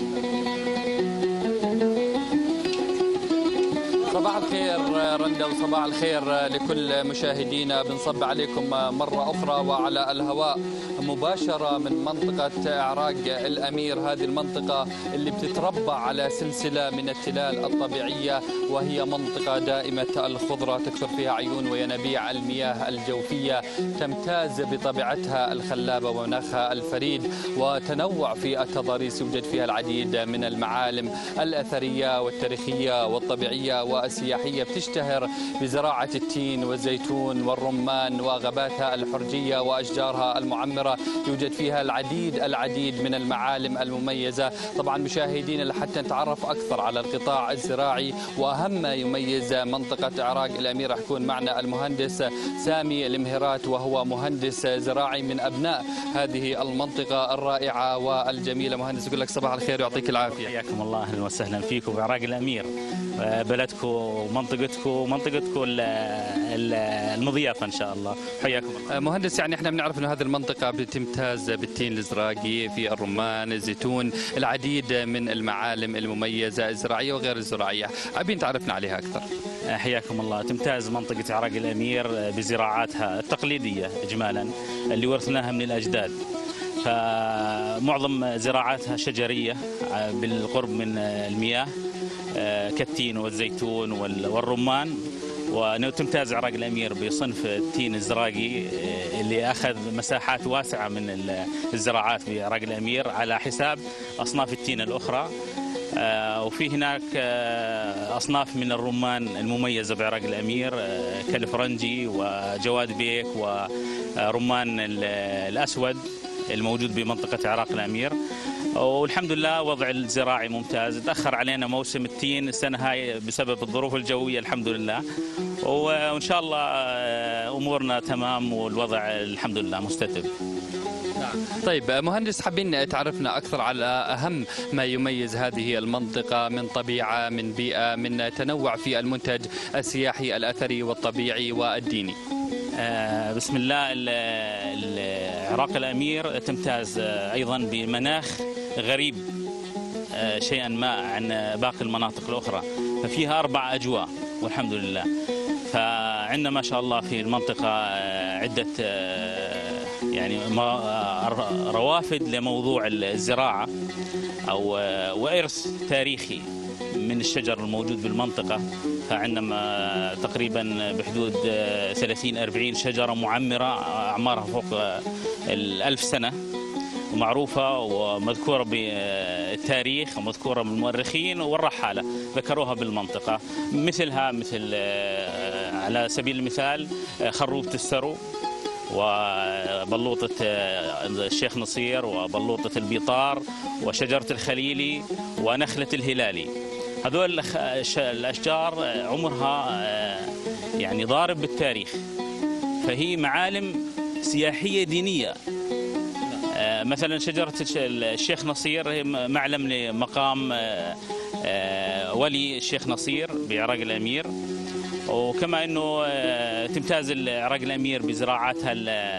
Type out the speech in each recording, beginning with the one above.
صباح الخير رندا، وصباح الخير لكل مشاهدينا. بنصب عليكم مرة أخرى وعلى الهواء مباشرة من منطقة إعراق الأمير. هذه المنطقة اللي بتتربع على سلسلة من التلال الطبيعية، وهي منطقة دائمة الخضرة، تكثر فيها عيون وينابيع المياه الجوفية، تمتاز بطبيعتها الخلابة ومناخها الفريد وتنوع في التضاريس. يوجد فيها العديد من المعالم الأثرية والتاريخية والطبيعية والسياحية. بتشتهر بزراعة التين والزيتون والرمان وغاباتها الحرجية وأشجارها المعمرة. يوجد فيها العديد من المعالم المميزة. طبعا مشاهدينا، لحتى نتعرف أكثر على القطاع الزراعي وأهم ما يميز منطقة إعراق الأمير، راح يكون معنا المهندس سامي المهيرات، وهو مهندس زراعي من أبناء هذه المنطقة الرائعة والجميلة. مهندس، يقول لك صباح الخير ويعطيك العافية. حياكم الله، أهلا وسهلا فيكم بعراق الأمير، بلدكم ومنطقتكم المضيافة إن شاء الله. حياكم الله. مهندس، يعني احنا بنعرف انه هذه المنطقة بتمتاز بالتين الزراقي، في الرمان، الزيتون، العديد من المعالم المميزة الزراعية وغير الزراعية. عايزين تعرفنا عليها أكثر. حياكم الله. تمتاز منطقة إعراق الأمير بزراعاتها التقليدية إجمالا اللي ورثناها من الأجداد. فمعظم زراعاتها شجرية بالقرب من المياه كالتين والزيتون والرمان. وتمتاز إعراق الأمير بصنف التين الزراقي اللي أخذ مساحات واسعة من الزراعات بإعراق الأمير على حساب أصناف التين الأخرى. وفي هناك أصناف من الرمان المميزة بعراق الأمير كالفرنجي وجواد بيك ورمان الأسود الموجود بمنطقة إعراق الأمير. والحمد لله وضع الزراعي ممتاز. تأخر علينا موسم التين السنة هاي بسبب الظروف الجوية الحمد لله، وإن شاء الله أمورنا تمام والوضع الحمد لله مستتب. طيب مهندس، حابين تعرفنا أكثر على أهم ما يميز هذه المنطقة من طبيعة، من بيئة، من تنوع في المنتج السياحي الأثري والطبيعي والديني. بسم الله. عراق الأمير تمتاز أيضا بمناخ غريب شيئا ما عن باقي المناطق الأخرى، ففيها 4 أجواء والحمد لله. فعندنا ما شاء الله في المنطقة عدة يعني روافد لموضوع الزراعة أو وإرث تاريخي من الشجر الموجود بالمنطقة. فعندنا تقريبا بحدود 30-40 شجرة معمرة أعمارها فوق 1000 سنة، ومعروفة ومذكورة بالتاريخ ومذكورة بالمؤرخين والرحالة ذكروها بالمنطقة. مثل على سبيل المثال خروبة السرو وبلوطة الشيخ نصير وبلوطة البيطار وشجرة الخليلي ونخلة الهلالي. هذول الأشجار عمرها يعني ضارب بالتاريخ، فهي معالم سياحية دينية. مثلا شجرة الشيخ نصير هي معلم لمقام ولي الشيخ نصير بعراق الأمير. وكما أنه تمتاز عراق الأمير بزراعاتها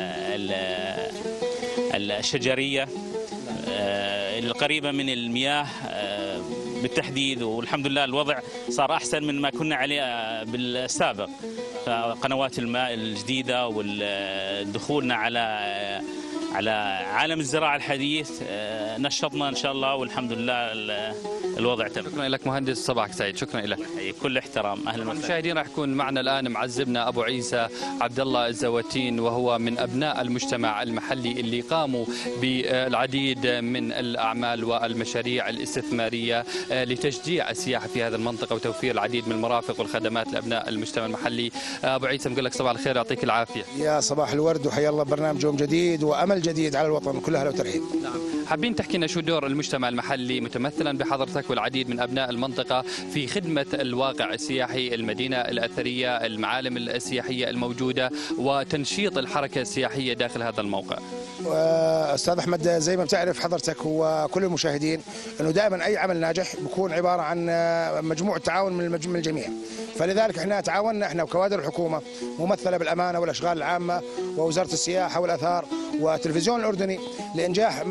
الشجرية القريبة من المياه بالتحديد. والحمد لله الوضع صار أحسن من ما كنا عليه بالسابق. فقنوات الماء الجديدة ودخولنا على عالم الزراعة الحديث نشطنا إن شاء الله، والحمد لله الوضع تمام. شكرا لك مهندس، صباحك سعيد. شكرا لك. كل احترام. أهلا وسهلا. المشاهدين، راح يكون معنا الآن معزبنا أبو عيسى عبد الله الزواتين، وهو من أبناء المجتمع المحلي اللي قاموا بالعديد من الأعمال والمشاريع الاستثمارية لتشجيع السياحة في هذه المنطقة وتوفير العديد من المرافق والخدمات لأبناء المجتمع المحلي. أبو عيسى، بقول لك صباح الخير، يعطيك العافية. يا صباح الورد وحيا الله برنامج يوم جديد وأمل جديد على الوطن كله. أهلا وترحيب. نعم، حابين تحكي لنا شو دور المجتمع المحلي متمثلا بحضرتك والعديد من أبناء المنطقة في خدمة الواقع السياحي، المدينة الأثرية، المعالم السياحية الموجودة، وتنشيط الحركة السياحية داخل هذا الموقع. أستاذ أحمد، زي ما بتعرف حضرتك وكل المشاهدين أنه دائما أي عمل ناجح بيكون عبارة عن مجموعة تعاون من الجميع. فلذلك احنا تعاوننا احنا وكوادر الحكومة ممثلة بالأمانة والأشغال العامة ووزارة السياحة والأثار والتلفزيون الأردني لإنجاح مشروع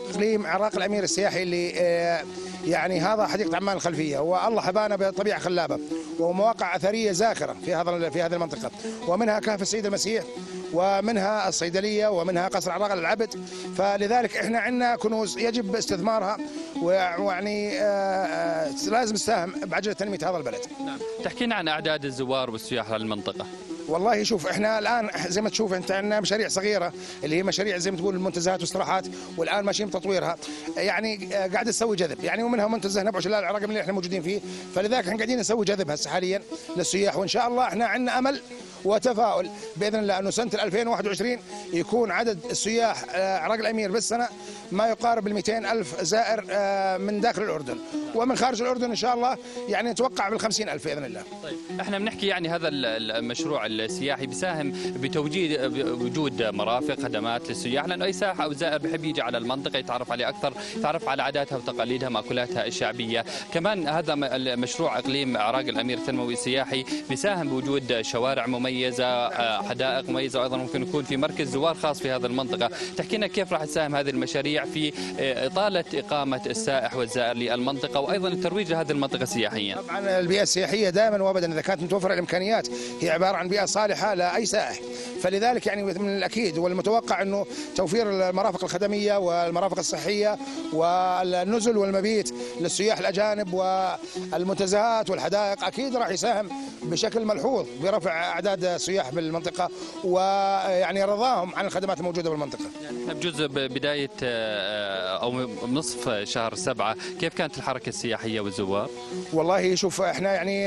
اقليم عراق الامير السياحي اللي يعني هذا حديقه عمان الخلفيه، والله حبانا بطبيعه خلابه ومواقع اثريه زاخره في هذه المنطقه، ومنها كهف السيد المسيح، ومنها الصيدليه، ومنها قصر عراق للعبد. فلذلك احنا عندنا كنوز يجب استثمارها، ويعني لازم نساهم بعجله تنميه هذا البلد. نعم. تحكينا عن اعداد الزوار والسياح للمنطقه. والله شوف، احنا الان زي ما تشوف انت عندنا مشاريع صغيره اللي هي مشاريع زي ما تقول المنتزهات والاستراحات، والان ماشيين بتطويرها، يعني قاعده تسوي جذب، يعني ومنها منتزه نبع شلال العراق اللي احنا موجودين فيه، فلذلك احنا قاعدين نسوي جذب هسه حاليا للسياح، وان شاء الله احنا عندنا امل وتفاؤل باذن الله انه سنه 2021 يكون عدد السياح عراق الامير بالسنه ما يقارب ال 200,000 زائر من داخل الاردن، ومن خارج الاردن ان شاء الله يعني نتوقع بال 50,000 باذن الله. طيب احنا بنحكي يعني هذا المشروع السياحي بيساهم بوجود مرافق خدمات للسياح، لانه اي سائح او زائر بحب يجي على المنطقه يتعرف عليها اكثر، يتعرف على عاداتها وتقاليدها مأكولاتها الشعبيه. كمان هذا المشروع اقليم عراق الامير التنموي السياحي بيساهم بوجود شوارع مميزه، حدائق مميزه، وايضا ممكن يكون في مركز زوار خاص في هذه المنطقه. تحكينا كيف راح تساهم هذه المشاريع في اطاله اقامه السائح والزائر للمنطقه، وايضا الترويج لهذه المنطقه سياحيا. طبعا البيئه السياحيه دائما وابدا اذا كانت متوفره الامكانيات هي عباره عن بيئه صالحه لاي سائح، فلذلك يعني من الاكيد والمتوقع انه توفير المرافق الخدميه والمرافق الصحيه والنزل والمبيت للسياح الاجانب والمنتزهات والحدائق اكيد راح يساهم بشكل ملحوظ برفع اعداد السياح بالمنطقه، ويعني رضاهم عن الخدمات الموجوده بالمنطقه. يعني احنا بجزء بدايه او نصف شهر 7 كيف كانت الحركه السياحيه والزوار؟ والله شوف احنا يعني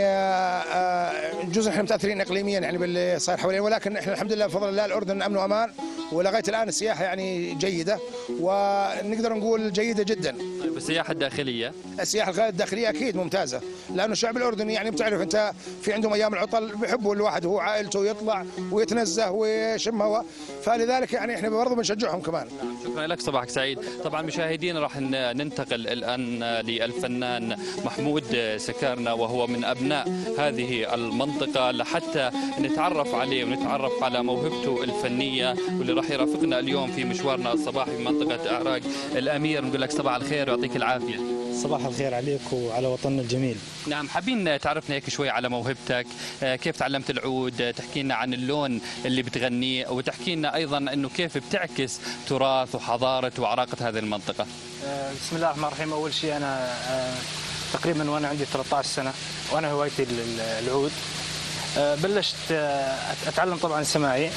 جزء احنا متاثرين اقليميا يعني باللي صاير حوالينا، ولكن احنا الحمد لله بفضل الله الاردن امن وامان، ولغايه الان السياحه يعني جيده، ونقدر نقول جيده جدا. طيب السياحه الداخليه؟ السياحه الداخليه اكيد ممتازه، لانه الشعب الاردني يعني بتعرف انت في عندهم ايام العطل بيحبوا الواحد هو عائلته يطلع ويتنزه ويشم هواء، فلذلك يعني احنا برضه بنشجعهم كمان. شكرا لك، صباحك سعيد. طبعا مشاهدينا راح ننتقل الان للفنان محمود سكارنا، وهو من ابناء هذه المنطقه، لحتى نتعرف عليه ونتعرف على موهبته الفنيه، واللي راح يرافقنا اليوم في مشوارنا الصباحي في منطقه اعراق الامير. نقول لك صباح الخير ويعطيك العافيه. صباح الخير عليك وعلى وطننا الجميل. نعم، حابين تعرفنا هيك شوي على موهبتك، كيف تعلمت العود، تحكي لنا عن اللون اللي بتغنيه، وتحكي لنا ايضا انه كيف بتعكس تراث وحضاره وعراقه هذه المنطقه. بسم الله الرحمن الرحيم. اول شيء انا تقريبا وانا عندي 13 سنه وانا هوايتي العود. بلشت اتعلم طبعا السماعي.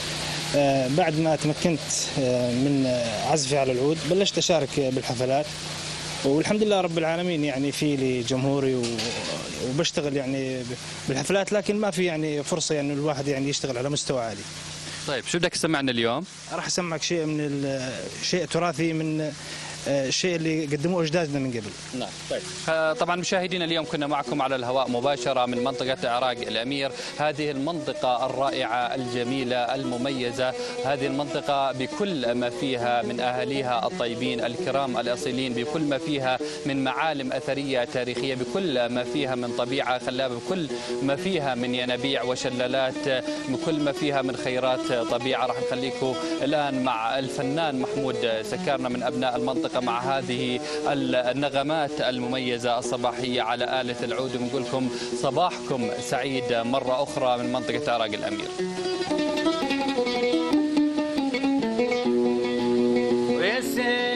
بعد ما تمكنت من عزفي على العود بلشت اشارك بالحفلات، والحمد لله رب العالمين يعني في لي جمهوري وبشتغل يعني بالحفلات، لكن ما في يعني فرصه يعني الواحد يعني يشتغل على مستوى عالي. طيب شو بدك تسمعنا اليوم؟ راح اسمعك شيء من شيء تراثي من الشيء اللي قدموه اجدادنا من قبل. نعم. طيب طبعا مشاهدينا اليوم كنا معكم على الهواء مباشره من منطقه اعراق الامير، هذه المنطقه الرائعه الجميله المميزه، هذه المنطقه بكل ما فيها من اهاليها الطيبين الكرام الاصيلين، بكل ما فيها من معالم اثريه تاريخيه، بكل ما فيها من طبيعه خلابه، بكل ما فيها من ينابيع وشلالات، بكل ما فيها من خيرات طبيعه. راح نخليكم الان مع الفنان محمود سكارنا من ابناء المنطقه مع هذه النغمات المميزة الصباحية على آلة العود، ونقول لكم صباحكم سعيد مرة أخرى من منطقة عراق الأمير. ويا